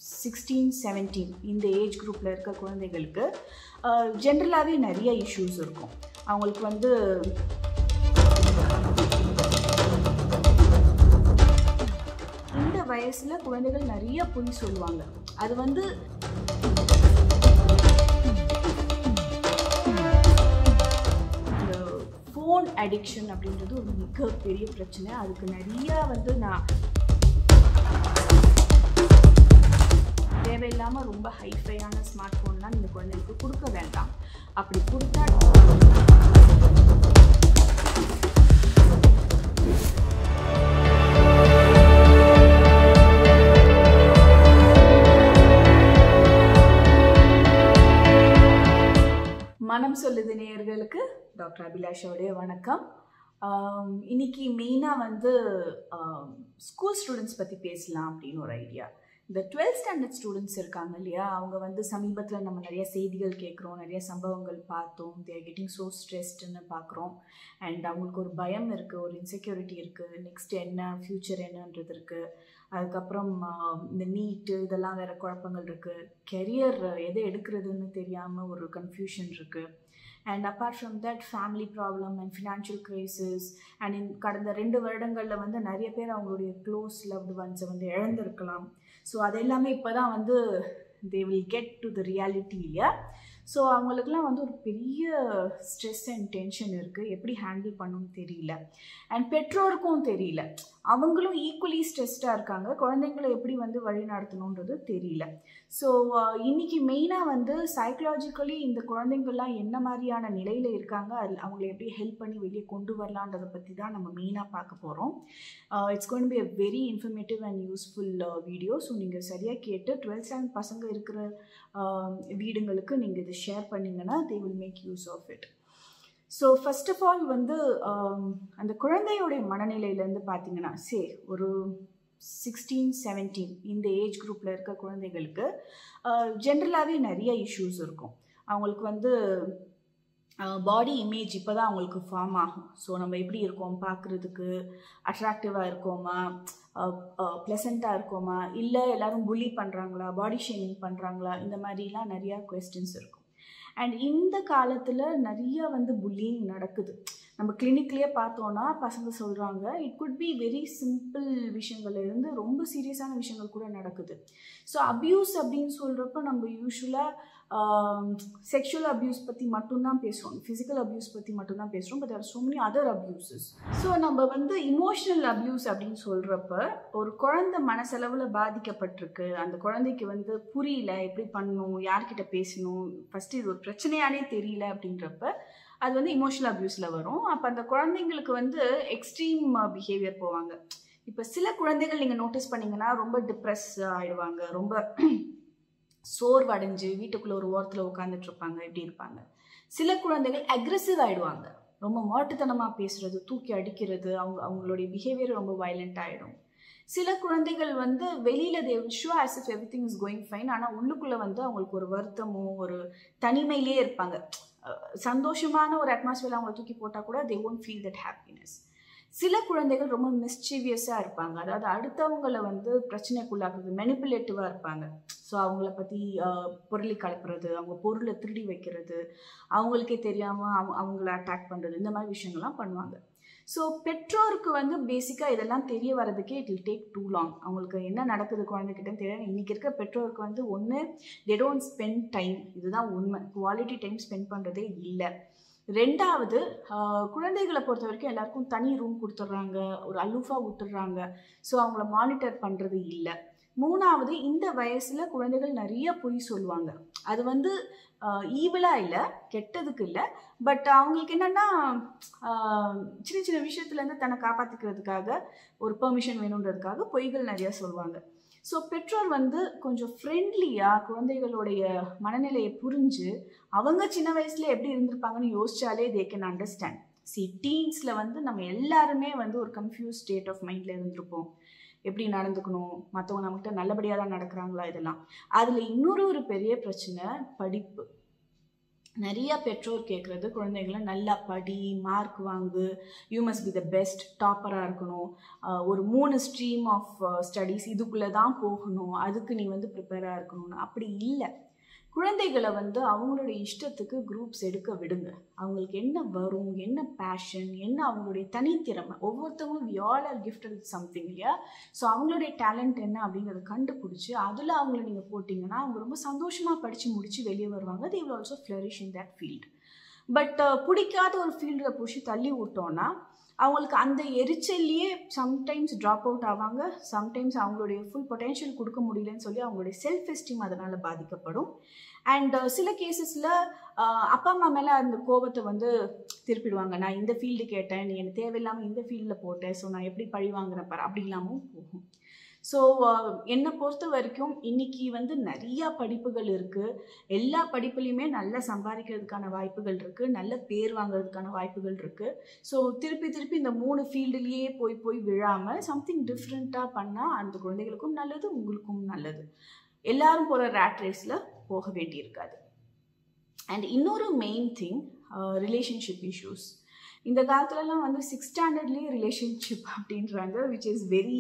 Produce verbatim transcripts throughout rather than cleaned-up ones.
sixteen seventeen இந்த age குரூப்பில் இருக்க குழந்தைகளுக்கு ஜென்ரலாகவே நிறைய இஷ்யூஸ் இருக்கும். அவங்களுக்கு வந்து இந்த வயசில் குழந்தைகள் நிறைய பொய் சொல்லுவாங்க. அது வந்து ஃபோன் அடிக்ஷன் அப்படின்றது ஒரு மிகப்பெரிய பிரச்சனை. அதுக்கு நிறையா வந்து நான் தேவையில்லாமல் ரொம்ப ஹைஃபையான ஸ்மார்ட் ஃபோன்லாம் நீங்கள் குழந்தைங்களுக்கு கொடுக்க வேண்டாம். அப்படி கொடுத்தா மனம் சொல்லுது நேயர்களுக்கு டாக்டர் அபிலாஷாவுடைய வணக்கம். இன்னைக்கு மெயினாக வந்து ஸ்கூல் ஸ்டூடெண்ட்ஸ் பற்றி பேசலாம் அப்படின்னு ஒரு ஐடியா. இந்த டுவெல்த் ஸ்டாண்டர்ட் ஸ்டூடெண்ட்ஸ் இருக்காங்க இல்லையா, அவங்க வந்து சமீபத்தில் நம்ம நிறைய செய்திகள் கேட்குறோம், நிறைய சம்பவங்கள் பார்த்தோம். தேர் கெட்டிங் ஸோ ஸ்ட்ரெஸ்டுன்னு பார்க்குறோம். அண்ட் அவங்களுக்கு ஒரு பயம் இருக்குது, ஒரு இன்செக்யூரிட்டி இருக்குது, நெக்ஸ்ட் என்ன ஃப்யூச்சர் என்னன்றது இருக்குது. அதுக்கப்புறம் இந்த நீட்டு இதெல்லாம் வேறு குழப்பங்கள் இருக்குது. கெரியர் எதை எடுக்கிறதுன்னு தெரியாமல் ஒரு கன்ஃபியூஷன் இருக்குது. And apart from that family problem and financial crisis. And in கடந்த ரெண்டு வருடங்களில் வந்து நிறைய பேர் அவங்களுடைய க்ளோஸ் லவ்டு ஒன்ஸை வந்து இழந்திருக்கலாம். ஸோ அது எல்லாமே இப்போ தான் வந்து they will get to the reality இல்லையா. ஸோ அவங்களுக்குலாம் வந்து ஒரு பெரிய ஸ்ட்ரெஸ் அண்ட் டென்ஷன் இருக்குது. எப்படி ஹேண்டில் பண்ணணும்னு தெரியல. அண்ட் பெற்றோருக்கும் தெரியல. அவங்களும் ஈக்குவலி ஸ்ட்ரெஸ்டாக இருக்காங்க. குழந்தைங்களை எப்படி வந்து வழி நடத்தணுன்றது தெரியல. ஸோ இன்றைக்கி மெயினாக வந்து சைக்கலாஜிக்கலி இந்த குழந்தைங்கள்லாம் என்ன மாதிரியான நிலையில் இருக்காங்க, அதில் அவங்கள எப்படி ஹெல்ப் பண்ணி வெளியே கொண்டு வரலான்றதை பற்றி தான் நம்ம மெயினாக பார்க்க போகிறோம். It's going to be a very informative and useful video. So நீங்கள் சரியாக கேட்டு டுவெல்த் ஸ்டாண்டர்ட் பசங்க இருக்கிற வீடுங்களுக்கு நீங்கள் இது ஷேர் பண்ணிங்கன்னா they will make use of it. So first of all வந்து அந்த குழந்தையோடைய மனநிலையிலேருந்து பார்த்தீங்கன்னா சே ஒரு சிக்ஸ்டீன் செவன்டீன் இந்த ஏஜ் குரூப்பில் இருக்க குழந்தைகளுக்கு ஜென்ரலாகவே நிறைய இஷ்யூஸ் இருக்கும். அவங்களுக்கு வந்து பாடி இமேஜ் இப்போ தான் அவங்களுக்கு ஃபார்ம் ஆகும். ஸோ நம்ம எப்படி இருக்கோம், பார்க்குறதுக்கு அட்ராக்டிவாக இருக்கோமா, ப்ளசண்ட்டாக இருக்கோமா, இல்லை எல்லோரும் புல்லி பண்ணுறாங்களா, பாடி ஷேமிங் பண்ணுறாங்களா, இந்த மாதிரிலாம் நிறையா கொஸ்டின்ஸ் இருக்கும். அண்ட் இந்த காலத்தில் நிறைய வந்து புல்லிங் நடக்குது. நம்ம கிளினிக்லேயே பார்த்தோன்னா பசங்க சொல்கிறாங்க it could be very simple விஷயங்கள்லேருந்து ரொம்ப சீரியஸான விஷயங்கள் கூட நடக்குது. ஸோ அப்யூஸ் அப்படின்னு சொல்கிறப்ப நம்ம யூஸ்வலாக செக்ஷுவல் அப்யூஸ் பற்றி மட்டும்தான் பேசுகிறோம், ஃபிசிக்கல் அப்யூஸ் பற்றி மட்டும்தான் பேசுகிறோம். But there are so many other abuses. So நம்ம வந்து இமோஷனல் அப்யூஸ் அப்படின்னு சொல்கிறப்ப ஒரு குழந்தை மனசளவில் பாதிக்கப்பட்டிருக்கு, அந்த குழந்தைக்கு வந்து புரியல எப்படி பண்ணணும், யார்கிட்ட பேசணும், ஃபஸ்ட்டு இது ஒரு பிரச்சனையானே தெரியல அப்படின்றப்ப அது வந்து இமோஷனல் அப்யூஸில் வரும். அப்போ அந்த குழந்தைங்களுக்கு வந்து எக்ஸ்ட்ரீம் பிஹேவியர் போவாங்க. இப்போ சில குழந்தைகள் நீங்கள் நோட்டீஸ் பண்ணிங்கன்னா ரொம்ப டிப்ரெஸ் ஆகிடுவாங்க, ரொம்ப சோர்வடைஞ்சு வீட்டுக்குள்ளே ஒரு ஓரத்தில் உட்காந்துட்டு இருப்பாங்க, இப்படி இருப்பாங்க. சில குழந்தைகள் அக்ரெசிவ் ஆகிடுவாங்க, ரொம்ப மாட்டுத்தனமாக பேசுகிறது, தூக்கி அடிக்கிறது, அவங்க அவங்களுடைய பிஹேவியர் ரொம்ப வயலண்ட் ஆகிடும். சில குழந்தைகள் வந்து வெளியில் they will show as if everything is going fine, ஆனால் உள்ளுக்குள்ளே வந்து அவங்களுக்கு ஒரு வருத்தமோ ஒரு தனிமையிலே இருப்பாங்க. சந்தோஷமான ஒரு அட்மாஸ்பியர் அவங்களை தூக்கி போட்டால் கூட they won't feel that happiness. சில குழந்தைகள் ரொம்ப மிஸ்சீவியஸாக இருப்பாங்க, அதாவது அடுத்தவங்களை வந்து பிரச்சனைக்குள்ளாக்குறது, மெனிப்புலேட்டிவாக இருப்பாங்க. ஸோ அவங்கள பற்றி பொருளை கலப்புறது, அவங்க பொருளை திருடி வைக்கிறது, அவங்களுக்கே தெரியாமல் அவங்க அவங்கள அட்டாக் பண்ணுறது, இந்த மாதிரி விஷயங்கள்லாம் பண்ணுவாங்க. ஸோ பெற்றோருக்கு வந்து பேசிக்காக இதெல்லாம் தெரிய வரதுக்கே it will take too long. அவங்களுக்கு என்ன நடக்குது குழந்தைகிட்டன்னு தெரியாது. இன்றைக்கி இருக்க பெற்றோருக்கு வந்து ஒன்று தே டோன்ட் ஸ்பெண்ட் டைம், இதுதான் உண்மை, குவாலிட்டி டைம் ஸ்பெண்ட் பண்ணுறதே இல்லை. ரெண்டாவது குழந்தைகளை பொறுத்த வரைக்கும் எல்லாருக்கும் தனி ரூம் கொடுத்துட்றாங்க, ஒரு அலூஃபாக விட்டுடுறாங்க. ஸோ அவங்கள மானிட்டர் பண்ணுறது இல்லை. மூணாவது இந்த வயசில் குழந்தைகள் நிறைய பொய் சொல்லுவாங்க. அது வந்து ஈவலாக இல்லை, கெட்டதுக்கு இல்லை, பட் அவங்களுக்கு என்னென்னா சின்ன சின்ன விஷயத்துலேருந்து தன்னை காப்பாற்றிக்கிறதுக்காக ஒரு பெர்மிஷன் வேணுன்றதுக்காக பொய்கள் நிறையா சொல்லுவாங்க. ஸோ பெற்றோர் வந்து கொஞ்சம் ஃப்ரெண்ட்லியாக குழந்தைகளுடைய மனநிலையை புரிஞ்சு அவங்க சின்ன வயசில் எப்படி இருந்திருப்பாங்கன்னு யோசிச்சாலே தே கேன் அண்டர்ஸ்டாண்ட். சி டீன்ஸில் வந்து நம்ம எல்லாருமே வந்து ஒரு கன்ஃபியூஸ் ஸ்டேட் ஆஃப் மைண்டில் இருந்திருப்போம். எப்படி நடந்துக்கணும், மற்றவங்க நம்மகிட்ட நல்லபடியாக தான் நடக்கிறாங்களா, இதெல்லாம். அதில் இன்னொரு ஒரு பெரிய பிரச்சனை படிப்பு. நிறைய பெற்றோர் கேட்குறது குழந்தைகளை நல்லா படி, மார்க் வாங்கு, you must be the best, டாப்பராக இருக்கணும், ஒரு மூணு ஸ்ட்ரீம் ஆஃப் ஸ்டடீஸ் இதுக்குள்ளே தான் போகணும், அதுக்கு நீ வந்து ப்ரிப்பேராக இருக்கணும்னு. அப்படி இல்லை. குழந்தைகளை வந்து அவங்களுடைய இஷ்டத்துக்கு குரூப்ஸ் எடுக்க விடுங்க. அவங்களுக்கு என்ன வரும், என்ன பேஷன், என்ன அவங்களுடைய தனித்திறமை, ஒவ்வொருத்தவங்களும் we all are gifted with something இல்லையா? ஸோ அவங்களுடைய டேலண்ட் என்ன அப்படிங்கிறத கண்டுபிடிச்சி அதில் அவங்கள நீங்கள் போட்டிங்கன்னா அவங்க ரொம்ப சந்தோஷமாக படித்து முடித்து வெளியே வருவாங்க. they will also flourish in that field. But பிடிக்காத ஒரு ஃபீல்டில் பிடிச்சி தள்ளி விட்டோன்னா அவங்களுக்கு அந்த எரிச்சல்லையே சம்டைம்ஸ் ட்ராப் அவுட் ஆவாங்க, சம்டைம்ஸ் அவங்களுடைய ஃபுல் பொட்டென்ஷியல் கொடுக்க முடியலன்னு சொல்லி அவங்களுடைய செல்ஃப் எஸ்டீம் அதனால் பாதிக்கப்படும். அண்ட் சில கேசஸில் அப்பா அம்மா மேலே அந்த கோபத்தை வந்து திருப்பிடுவாங்க. நான் இந்த ஃபீல்டு கேட்டேன், நீ எனக்கு தேவையில்லாமல் இந்த ஃபீல்டில் போட்டேன், ஸோ நான் எப்படி பழி வாங்குறேன் பாரு, அப்படி இல்லாமல் போகும். ஸோ என்னை பொறுத்த வரைக்கும் இன்றைக்கி வந்து நிறையா படிப்புகள் இருக்குது. எல்லா படிப்புலையுமே நல்லா சம்பாதிக்கிறதுக்கான வாய்ப்புகள் இருக்குது, நல்ல பேர் வாங்குறதுக்கான வாய்ப்புகள் இருக்குது. ஸோ திருப்பி திருப்பி இந்த மூணு ஃபீல்டுலேயே போய் போய் விழாமல் சம்திங் டிஃப்ரெண்ட்டாக பண்ணால் அந்த குழந்தைகளுக்கும் நல்லது, உங்களுக்கும் நல்லது. எல்லாரும் போகிற ரேட் ரேஸில் போக வேண்டியிருக்காது. அண்ட் இன்னொரு மெயின் திங், ரிலேஷன்ஷிப் இஷ்யூஸ். இந்த காலத்துலலாம் வந்து சிக்ஸ் ஸ்டாண்டர்ட்லேயே ரிலேஷன்ஷிப் அப்படின்றாங்க, விச் இஸ் வெரி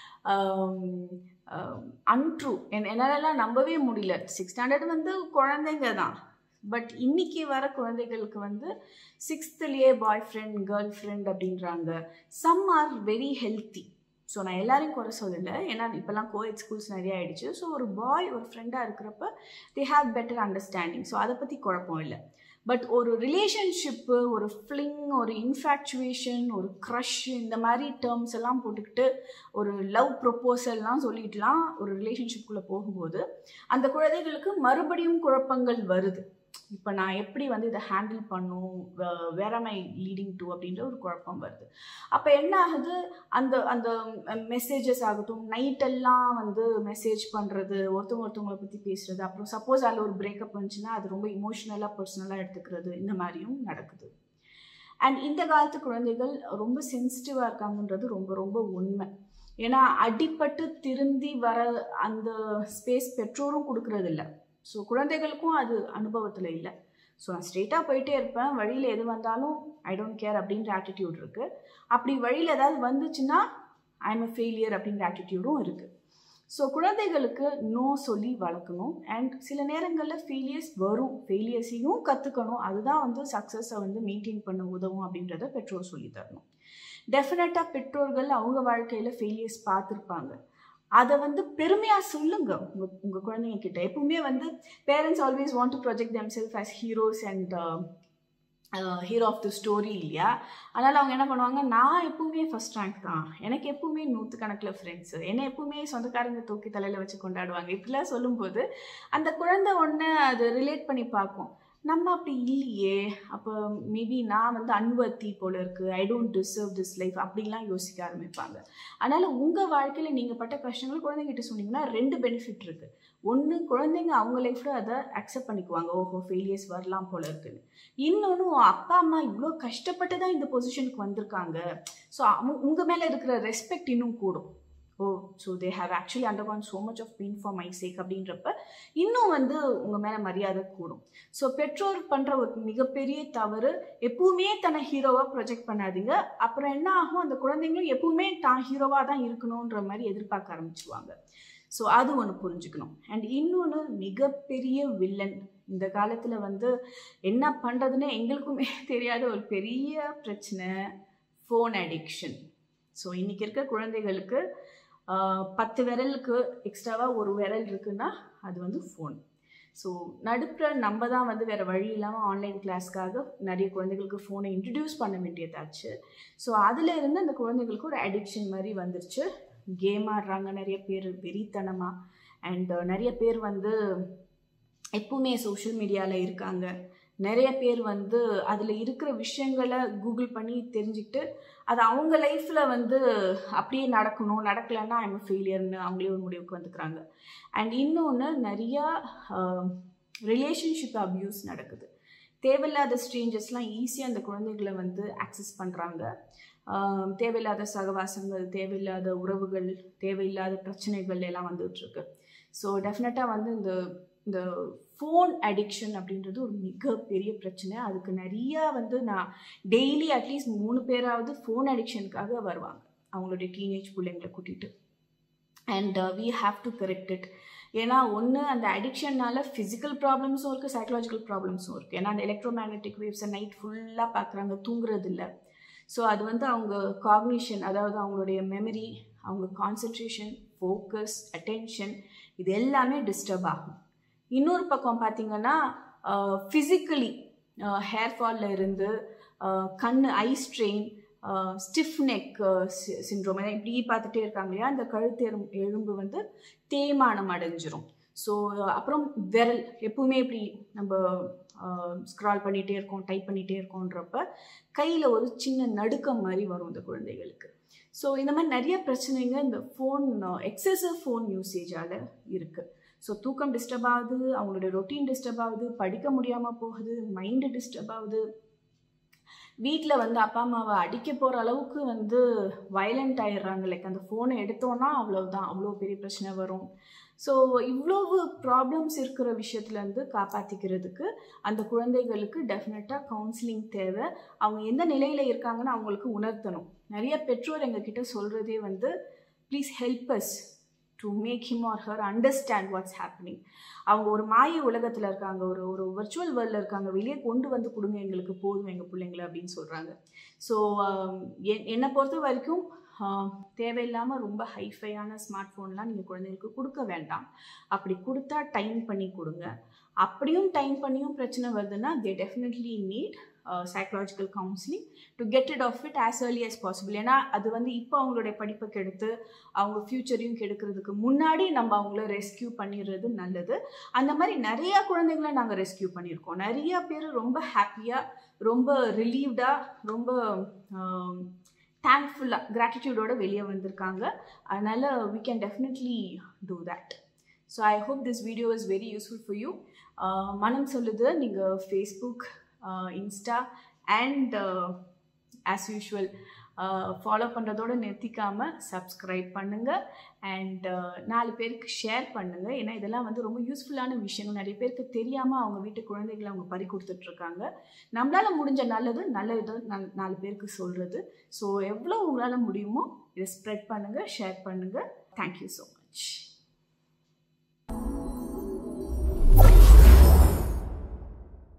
அன்ட்ரூ. என் என்னாலலாம் நம்பவே முடியல. சிக்ஸ் ஸ்டாண்டர்ட் வந்து குழந்தைங்க தான், பட் இன்றைக்கி வர குழந்தைகளுக்கு வந்து சிக்ஸ்த்துலேயே பாய் ஃப்ரெண்ட், கேர்ள் ஃப்ரெண்ட் அப்படின்றாங்க. Some are very healthy. So நான் எல்லாரையும் குறை சொல்லலை, ஏன்னா இப்போல்லாம் கோஎட் ஸ்கூல்ஸ் நிறைய ஆகிடுச்சு. ஸோ ஒரு பாய் ஒரு ஃப்ரெண்டாக இருக்கிறப்ப they have better understanding. So அதை பற்றி குழப்பம் இல்லை. பட் ஒரு ரிலேஷன்ஷிப்பு, ஒரு ஃப்ளிங், ஒரு இன்ஃபேக்சுவேஷன், ஒரு க்ரஷ், இந்த மாதிரி டேர்ம்ஸ் எல்லாம் போட்டுக்கிட்டு ஒரு லவ் ப்ரொப்போசல்லாம் சொல்லிட்டுலாம் ஒரு ரிலேஷன்ஷிப்புக்குள்ளே போகும்போது அந்த குழந்தைகளுக்கு மறுபடியும் குழப்பங்கள் வருது. இப்போ நான் எப்படி வந்து இதை ஹேண்டில் பண்ணும், வேர் ஆம் ஐ லீடிங் டு அப்படின்ற ஒரு குழப்பம் வருது. அப்போ என்ன ஆகுது, அந்த அந்த மெசேஜஸ் ஆகட்டும், நைட்டெல்லாம் வந்து மெசேஜ் பண்ணுறது, ஒருத்தவங்க ஒருத்தவங்களை பற்றி பேசுகிறது, அப்புறம் சப்போஸ் அதில் ஒரு பிரேக்கப் வந்துச்சுன்னா அது ரொம்ப இமோஷ்னலாக பர்சனலாக எடுத்துக்கிறது, இந்த மாதிரியும் நடக்குது. அண்ட் இந்த காலத்து குழந்தைகள் ரொம்ப சென்சிட்டிவாக இருக்காங்கன்றது ரொம்ப ரொம்ப உண்மை. ஏன்னா அடிப்பட்டு திருந்தி வர அந்த ஸ்பேஸ் பெற்றோரும் கொடுக்கறது இல்லை. ஸோ குழந்தைகளுக்கும் அது அனுபவத்தில் இல்லை. ஸோ நான் ஸ்ட்ரெயிட்டாக போயிட்டே இருப்பேன், வழியில் எது வந்தாலும் ஐ டோன்ட் கேர் அப்படின்ற ஆட்டிடியூட் இருக்குது. அப்படி வழியில் ஏதாவது வந்துச்சுன்னா ஐ எம் எ ஃபெயிலியர் அப்படின்ற ஆட்டிடியூடும் இருக்குது. ஸோ குழந்தைகளுக்கு நோ சொல்லி வளர்க்கணும். அண்ட் சில நேரங்களில் ஃபெயிலியர்ஸ் வரும், ஃபெயிலியர்ஸையும் கற்றுக்கணும். அதுதான் வந்து சக்ஸஸை வந்து மெயின்டைன் பண்ண உதவும் அப்படின்றத பெற்றோர் சொல்லி தரணும். டெஃபினட்டாக பெற்றோர்கள் அவங்க வாழ்க்கையில் ஃபெயிலியர்ஸ் பார்த்துருப்பாங்க. அதை வந்து பெருமையாக சொல்லுங்க உங்கள் உங்கள் குழந்தைங்க கிட்ட. எப்பவுமே வந்து parents always want to project them self as heroes and hero of the story இல்லையா? அதனால் அவங்க என்ன பண்ணுவாங்க, நான் எப்பவுமே ஃபஸ்ட் ரேங்க் தான், எனக்கு எப்பவுமே நூற்றுக்கணக்கில் ஃப்ரெண்ட்ஸு, என்னை எப்பவுமே சொந்தக்காரங்க தூக்கி தலையில் வச்சு கொண்டாடுவாங்க. இப்படிலாம் சொல்லும்போது அந்த குழந்தை ஒன்று அது ரிலேட் பண்ணி பார்க்கும், நம்ம அப்படி இல்லையே, அப்போ மேபி நான் வந்து அன்வர்த்தி போல இருக்குது, I don't deserve this life அப்படின்லாம் யோசிக்க ஆரம்பிப்பாங்க. அதனால் உங்கள் வாழ்க்கையில் நீங்கள் பட்ட கஷ்டங்கள் குழந்தைங்கிட்ட சொன்னீங்கன்னா ரெண்டு பெனிஃபிட் இருக்குது. ஒன்று, குழந்தைங்க அவங்க லைஃப்பில் அதை அக்செப்ட் பண்ணிக்குவாங்க, ஓஹோ ஃபெயிலியர்ஸ் வரலாம் போல இருக்குன்னு. இன்னொன்று, அப்பா அம்மா இவ்வளோ கஷ்டப்பட்டு தான் இந்த பொசிஷனுக்கு வந்திருக்காங்க, ஸோ உங்கள் மேலே இருக்கிற ரெஸ்பெக்ட் இன்னும் கூடும். Oh so they have actually undergone so much of pain for my sake அப்படின்றப்ப இன்னும் வந்து உங்கள் மேலே மரியாதை கூடும். ஸோ பெற்றோர் பண்ணுற ஒரு மிகப்பெரிய தவறு, எப்பவுமே தன்னை ஹீரோவாக ப்ரொஜெக்ட் பண்ணாதீங்க. அப்புறம் என்ன ஆகும், அந்த குழந்தைங்களும் எப்பவுமே தான் ஹீரோவாக தான் இருக்கணுன்ற மாதிரி எதிர்பார்க்க ஆரம்பிச்சுவாங்க. ஸோ அது ஒன்று புரிஞ்சுக்கணும். அண்ட் இன்னொன்று, மிகப்பெரிய வில்லன் இந்த காலத்தில் வந்து என்ன பண்ணுறதுன்னு எங்களுக்குமே தெரியாத ஒரு பெரிய பிரச்சனை, ஃபோன் அடிக்ஷன். ஸோ இன்றைக்கி இருக்க குழந்தைகளுக்கு பத்து விரலுக்கு எக்ஸ்ட்ராவாக ஒரு விரல் இருக்குன்னா அது வந்து ஃபோன். ஸோ நடுப்புற நம்ம தான் வந்து வேறு வழி இல்லாமல் ஆன்லைன் கிளாஸ்க்காக நிறைய குழந்தைகளுக்கு ஃபோனை இன்ட்ரடியூஸ் பண்ண வேண்டியதாச்சு. ஸோ அதில் இருந்து அந்த குழந்தைகளுக்கு ஒரு அடிக்ஷன் மாதிரி வந்துருச்சு. கேம் ஆடுறாங்க நிறைய பேர் வெறித்தனமாக. அண்ட் நிறைய பேர் வந்து எப்பவுமே சோஷியல் மீடியாவில் இருக்காங்க. நிறைய பேர் வந்து அதில் இருக்கிற விஷயங்களை கூகுள் பண்ணி தெரிஞ்சுக்கிட்டு அது அவங்க லைஃப்பில் வந்து அப்படியே நடக்கணும், நடக்கலைன்னா ஐம் ஃபெயிலியர்னு அவங்களே ஒரு முடிவுக்கு வந்துக்கிறாங்க. அண்ட் இன்னொன்று, நிறையா ரிலேஷன்ஷிப் அப்யூஸ் நடக்குது. தேவையில்லாத ஸ்ட்ரேஞ்சர்ஸ்லாம் ஈஸியாக அந்த குழந்தைகளை வந்து ஆக்சஸ் பண்ணுறாங்க. தேவையில்லாத சகவாசங்கள், தேவையில்லாத உறவுகள், தேவையில்லாத பிரச்சனைகள் எல்லாம் வந்துகிட்ருக்கு. ஸோ டெஃபினட்டாக வந்து இந்த இந்த ஃபோன் அடிக்ஷன் அப்படின்றது ஒரு மிகப்பெரிய பிரச்சனை. அதுக்கு நிறையா வந்து நான் டெய்லி அட்லீஸ்ட் மூணு பேராவது ஃபோன் அடிக்ஷனுக்காக வருவாங்க அவங்களுடைய டீனேஜ் பிள்ளைங்களை கூட்டிகிட்டு. And we have to correct it. ஏன்னா ஒன்று அந்த அடிக்ஷன்னால ஃபிசிக்கல் ப்ராப்ளம்ஸும் இருக்குது, சைக்கலாஜிக்கல் ப்ராப்ளம்ஸும் இருக்குது. ஏன்னா அந்த எலக்ட்ரோ மேக்னெட்டிக் வேவ்ஸை நைட் ஃபுல்லாக பார்க்குறாங்க, தூங்குறது இல்லை. ஸோ அது வந்து அவங்க காக்னிஷன், அதாவது அவங்களுடைய மெமரி, அவங்க கான்சன்ட்ரேஷன், ஃபோக்கஸ், அட்டென்ஷன், இது எல்லாமே டிஸ்டர்ப் ஆகும். இன்னொரு பக்கம் பார்த்திங்கன்னா ஃபிசிக்கலி ஹேர் ஃபாலில் இருந்து கண் eye strain, stiff neck syndrome, இப்படி பார்த்துட்டே இருக்காங்க இல்லையா, அந்த கழுத்து எலும்பு வந்து தேய்மானம் அடைஞ்சிரும். ஸோ அப்புறம் விரல் எப்பவுமே இப்படி நம்ம ஸ்க்ரால் பண்ணிகிட்டே இருக்கோம், டைப் பண்ணிகிட்டே இருக்கோன்றப்ப கையில் ஒரு சின்ன நடுக்கம் மாதிரி வரும் இந்த குழந்தைகளுக்கு. ஸோ இந்த மாதிரி நிறைய பிரச்சனைங்க இந்த ஃபோன் எக்ஸசிவ் ஃபோன் யூசேஜால் இருக்குது. ஸோ தூக்கம் டிஸ்டர்ப் ஆகுது, அவங்களுடைய ரொட்டீன் டிஸ்டர்ப் ஆகுது, படிக்க முடியாமல் போகுது, மைண்டு டிஸ்டர்ப் ஆகுது. வீட்டில் வந்து அப்பா அம்மாவை அடிக்க போகிற அளவுக்கு வந்து வயலண்ட் ஆகிடுறாங்க. லைக் அந்த ஃபோனை எடுத்தோன்னா அவ்வளோதான், அவ்வளோ பெரிய பிரச்சனை வரும். ஸோ இவ்வளவு ப்ராப்ளம்ஸ் இருக்கிற விஷயத்துலேருந்து காப்பாற்றிக்கிறதுக்கு அந்த குழந்தைகளுக்கு டெஃபினட்டாக கவுன்சிலிங் தேவை. அவங்க எந்த நிலையில் இருக்காங்கன்னு அவங்களுக்கு உணர்த்தணும். நிறைய பெற்றோர் எங்ககிட்ட சொல்கிறதே வந்து please help us to make him or her understand what's happening. அவங்க ஒரு மாய உலகத்தில் இருக்காங்க, ஒரு ஒரு வர்ச்சுவல் வேர்ல்டில் இருக்காங்க, வெளியே கொண்டு வந்து கொடுங்க எங்களுக்கு போதும் எங்கள் பிள்ளைங்களை அப்படின்னு சொல்கிறாங்க. ஸோ என்னை பொறுத்த வரைக்கும் தேவையில்லாமல் ரொம்ப ஹைஃபையான ஸ்மார்ட் ஃபோன்லாம் நீங்கள் குழந்தைங்களுக்கு கொடுக்க வேண்டாம். அப்படி கொடுத்தா டைம் பண்ணி கொடுங்க. அப்படியும் டைம் பண்ணியும் பிரச்சனை வருதுன்னா they definitely need psychological counselling to get it off it as early as possible. ஏன்னா அது வந்து இப்போ அவங்களுடைய படிப்பை கெடுத்து அவங்க ஃப்யூச்சரையும் கெடுக்கிறதுக்கு முன்னாடி நம்ம அவங்கள ரெஸ்கியூ பண்ணிடுறது நல்லது. அந்த மாதிரி நிறையா குழந்தைங்களை நாங்கள் ரெஸ்கியூ பண்ணியிருக்கோம். நிறையா பேர் ரொம்ப ஹாப்பியாக, ரொம்ப ரிலீவ்டாக, ரொம்ப தேங்க்ஃபுல்லாக, கிராட்டிடியூடோட வெளியே வந்திருக்காங்க. அதனால் we can definitely do that. So I hope this video is very useful for you. மனம் சொல்லுது நீங்கள் Facebook, Insta and as usual follow பண்ணுறதோடு நிறுத்திக்காமல் சப்ஸ்கிரைப் பண்ணுங்கள் அண்ட் நாலு பேருக்கு ஷேர் பண்ணுங்கள். ஏன்னா இதெல்லாம் வந்து ரொம்ப யூஸ்ஃபுல்லான விஷயங்கள். நிறைய பேருக்கு தெரியாமல் அவங்க வீட்டு குழந்தைகளை அவங்க பறி கொடுத்துட்ருக்காங்க. நம்மளால் முடிஞ்ச நல்லது நல்ல இதை நல் நாலு பேருக்கு சொல்கிறது. ஸோ எவ்வளோ உங்களால் முடியுமோ இதை ஸ்ப்ரெட் பண்ணுங்கள், ஷேர் பண்ணுங்கள். Thank you so much.